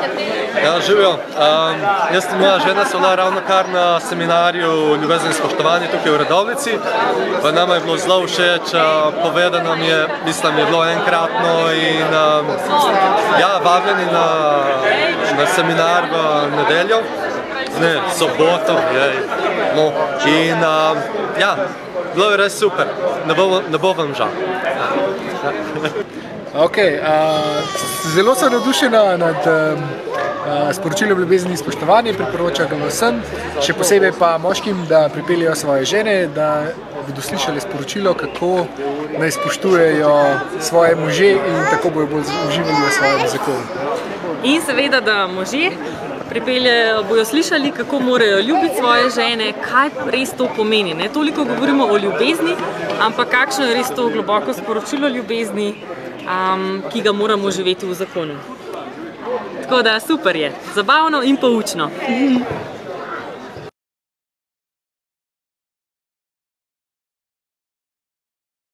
Ja, živijo. Jaz in moja žena so bila ravno kar na seminarju Ljubezen in spoštovanje tukaj v Radovljici. Nama je bilo zelo všeč, povedano mi je, mislim, je bilo enkratno in ja, vabljeni na seminar v nedeljo, ne, soboto, no, in ja, bilo je res super, ne bo vam žal. Ok, zelo sem navdušena nad sporočilom ljubezni in spoštovanje, priporočam ga vsem, še posebej pa moškim, da pripeljejo svoje žene, da bodo slišali sporočilo, kako naj spoštujejo svoje može in tako bojo bolj uživali v svojem zakonu. In seveda, da možje bojo slišali, kako morajo ljubiti svoje žene, kaj res to pomeni. Ne toliko govorimo o ljubezni, ampak kakšno je res to globoko sporočilo ljubezni, ki ga moramo živeti v zakonu. Tako da super je, zabavno in poučno.